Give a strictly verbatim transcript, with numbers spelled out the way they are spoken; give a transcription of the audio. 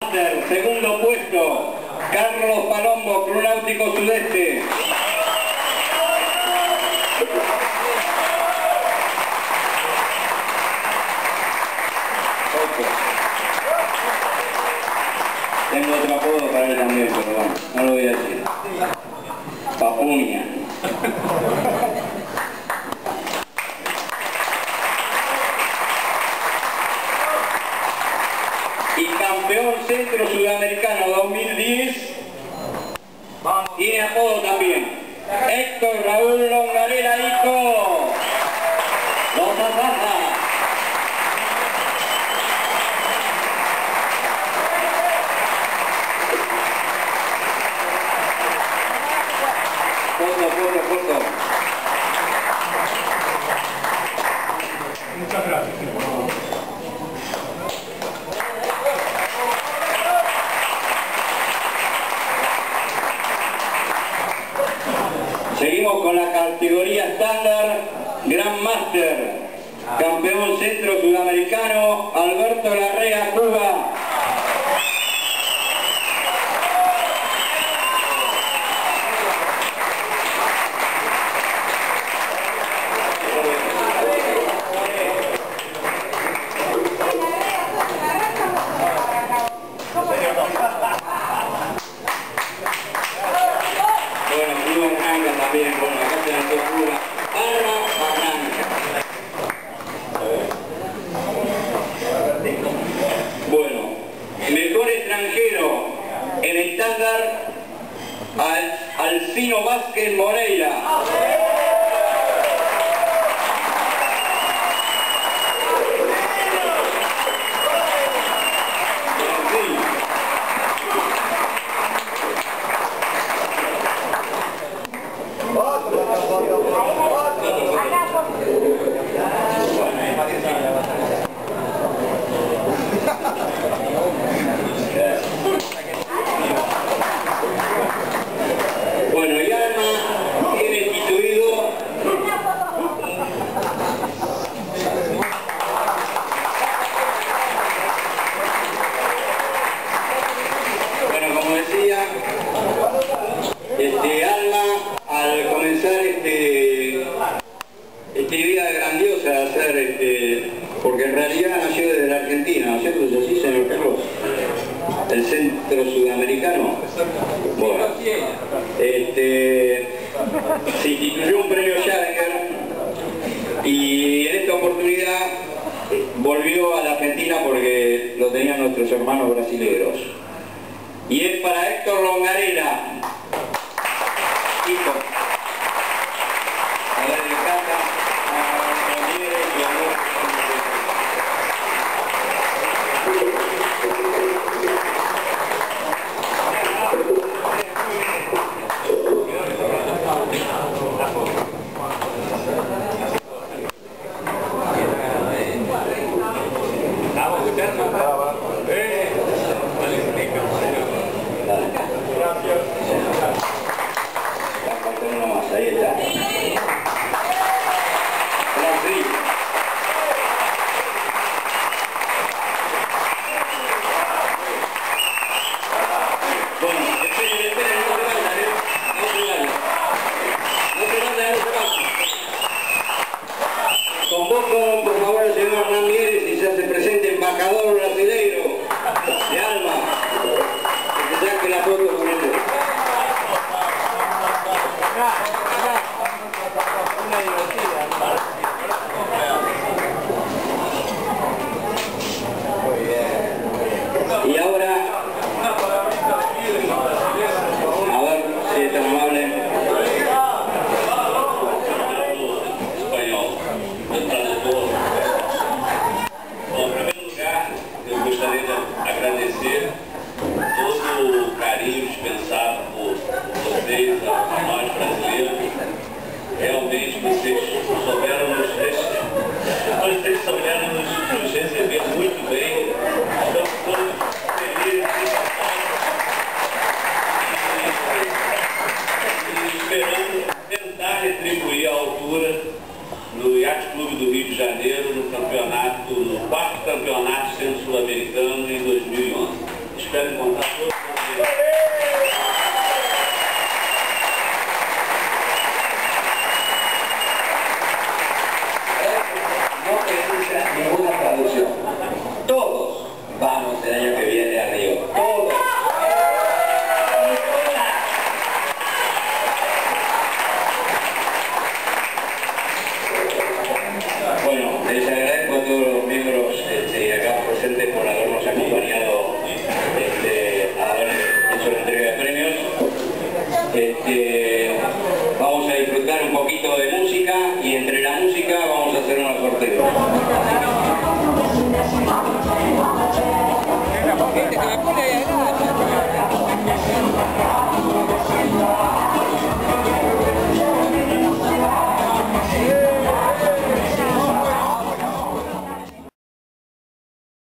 Segundo puesto, Carlos Palombo, Club Náutico Sudeste. Tengo otro apodo para él también, pero bueno, no lo voy a decir. Papuña. Y campeón centro sudamericano dos mil diez, tiene apodo también, Héctor Raúl Longarela Hijo. Los Azaza. Foto, foto, foto. Muchas gracias. Seguimos con la categoría estándar Grand Master. Campeón centro sudamericano, Alberto Larrea, Cuba. También, bueno, acá se nos ocurra Barra Barranca. Bueno, mejor extranjero en estándar, Al, Alcino Vázquez Moreira. Bueno, y Alma tiene instituido bueno, como decía, este Alma al comenzar este esta idea grandiosa de hacer este, porque en realidad nació desde la Argentina, ¿no es cierto? ¿Es así, señor Carlos? El centro sudamericano. Bueno, este, se instituyó un premio Challenger y en esta oportunidad volvió a la Argentina porque lo tenían nuestros hermanos brasileños. Y es para Héctor Longarela. Hijo. A ver, le canta. Gracias. ya les contaba.